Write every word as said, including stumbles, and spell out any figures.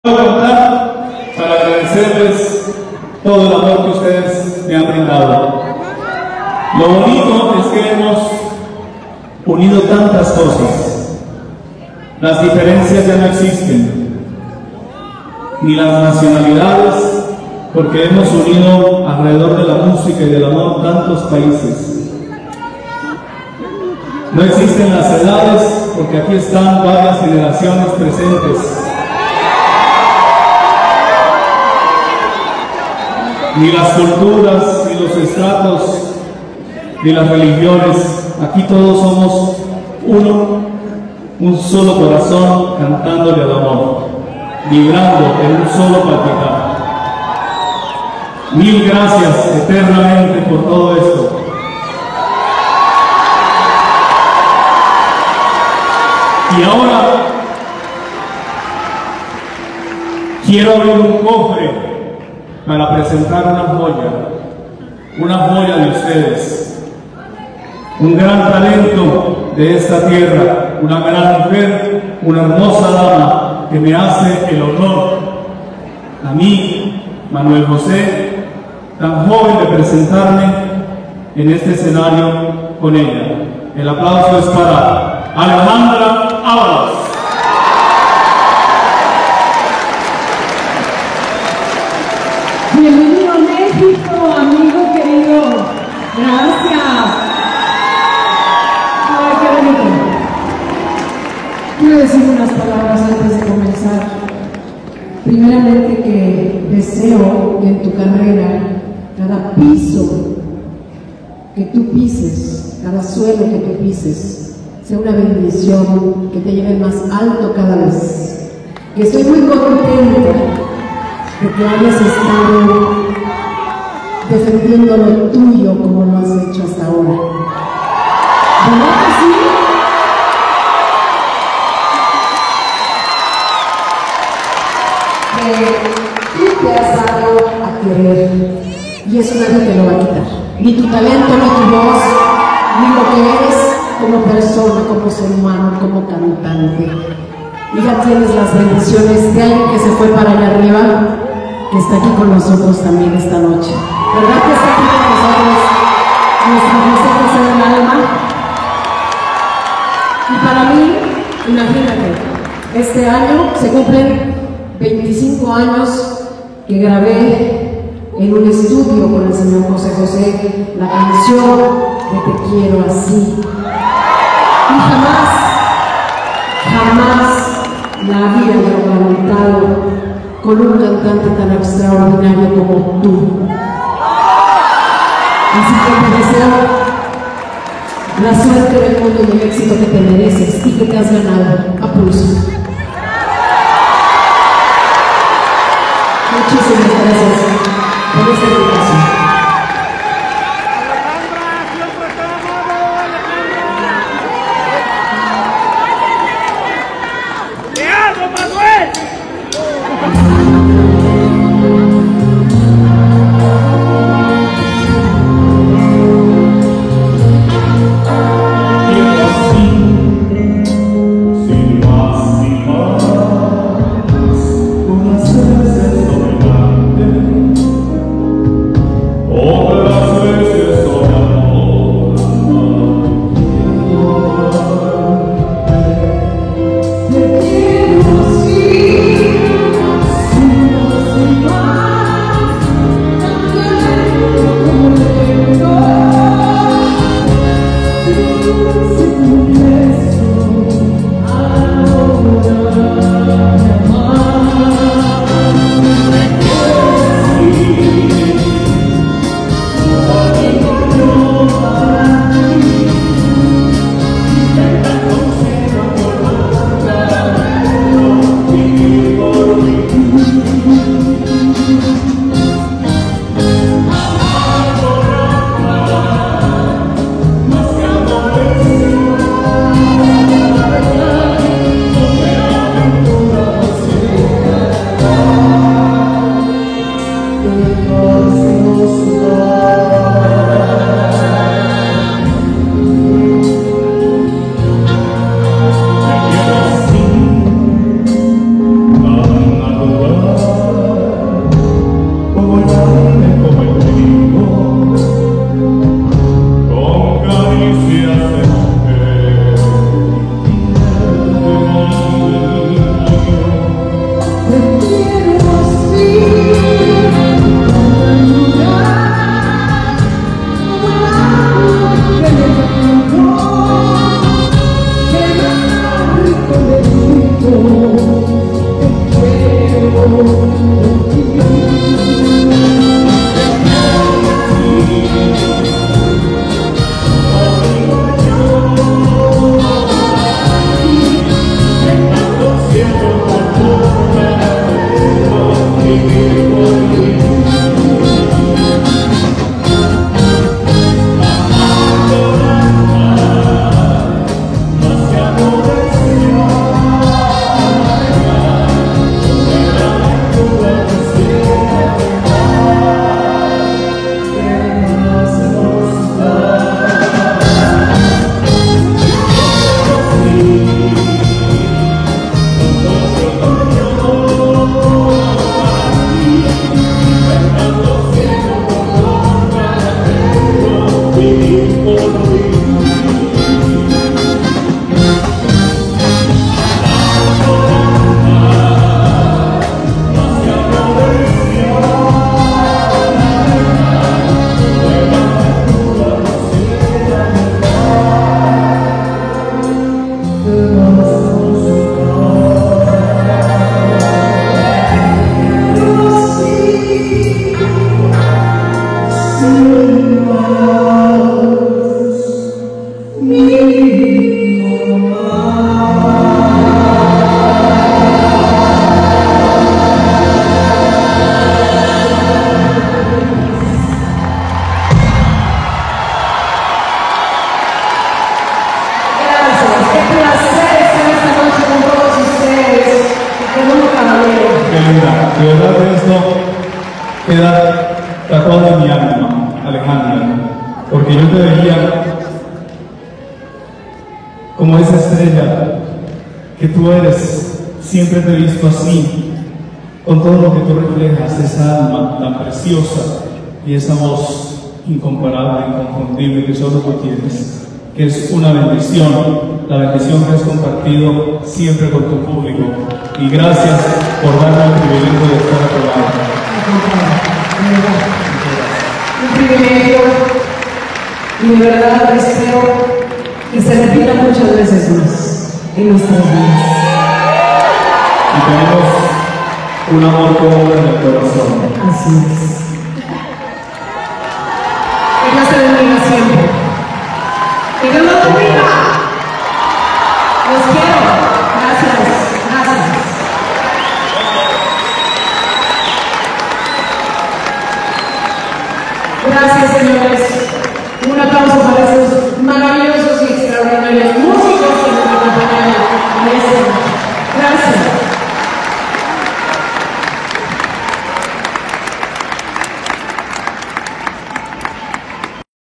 Quiero cantar para agradecerles todo el amor que ustedes me han brindado. Lo bonito es que hemos unido tantas cosas. Las diferencias ya no existen, ni las nacionalidades, porque hemos unido alrededor de la música y del amor tantos países. No existen las edades, porque aquí están varias generaciones presentes. Ni las culturas, ni los estratos, ni las religiones. Aquí todos somos uno, un solo corazón cantándole al amor, vibrando en un solo palpitar. Mil gracias eternamente por todo esto. Y ahora quiero abrir un cofre para presentar una joya, una joya de ustedes, un gran talento de esta tierra, una gran mujer, una hermosa dama que me hace el honor a mí, Manuel José, tan joven, de presentarme en este escenario con ella. El aplauso es para Alejandra Ábalos. Bienvenido a México, amigo querido. Gracias. Ay, qué bonito. Quiero decir unas palabras antes de comenzar. Primeramente, que deseo en tu carrera, cada piso que tú pises, cada suelo que tú pises, sea una bendición, que te lleve más alto cada vez. Que estoy muy contenta de que hayas estado defendiendo lo tuyo como lo has hecho hasta ahora. ¿Verdad que sí? Que tú te has dado a querer y eso nadie te lo va a quitar. Ni tu talento, ni tu voz, ni lo que eres como persona, como ser humano, como cantante. Y ya tienes las bendiciones de alguien que se fue para allá arriba, que está aquí con nosotros también esta noche. ¿Verdad que está aquí con nosotros nuestra José José del alma? Y para mí, imagínate, este año se cumplen veinticinco años que grabé en un estudio con el señor José José la canción de Te quiero así. Y jamás, jamás la había cantado con un cantante tan extraordinario como tú. Así que te deseo la suerte del mundo y el éxito que te mereces y que te has ganado a pulso. Muchísimas gracias por esta invitación. qué linda. De verdad que esto queda tatuado en mi alma, Alejandra, porque yo te veía como esa estrella que tú eres. Siempre te he visto así, con todo lo que tú reflejas, esa alma tan preciosa y esa voz incomparable, inconfundible que solo tú tienes, que es una bendición, la bendición que has compartido siempre con tu público. Y gracias por darme el privilegio de estar a tu lado. Un privilegio, y de verdad espero que se repita muchas veces más en nuestras vidas. Y tenemos un amor común en el corazón. Así es. Que Dios te bendiga siempre. Que Dios los bendiga. Los quiero. Gracias. Gracias. Gracias, señores. Un aplauso para esos maravillosos y extraordinarios músicos que nos acompañan en este. Gracias.